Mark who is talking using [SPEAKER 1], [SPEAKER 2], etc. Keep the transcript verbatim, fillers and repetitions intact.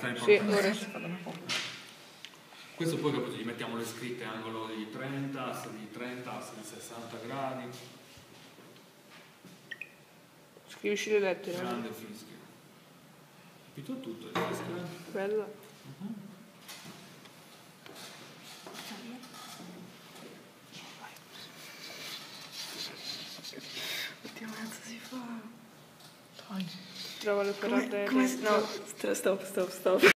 [SPEAKER 1] fare
[SPEAKER 2] Sì,
[SPEAKER 1] importante.
[SPEAKER 2] ora si fa da un po'.
[SPEAKER 1] Questo poi capito, gli mettiamo le scritte angolo di trenta, asse di trenta, asse di sessanta gradi.
[SPEAKER 2] Scrivisci le lettere.
[SPEAKER 1] Grande fischio. Capito tutto il fischio?
[SPEAKER 2] Bella.
[SPEAKER 1] Uh-huh.
[SPEAKER 3] Oddio, cazzo si fa?
[SPEAKER 2] Trova le parole.
[SPEAKER 3] Come, come, no, stop, stop, stop.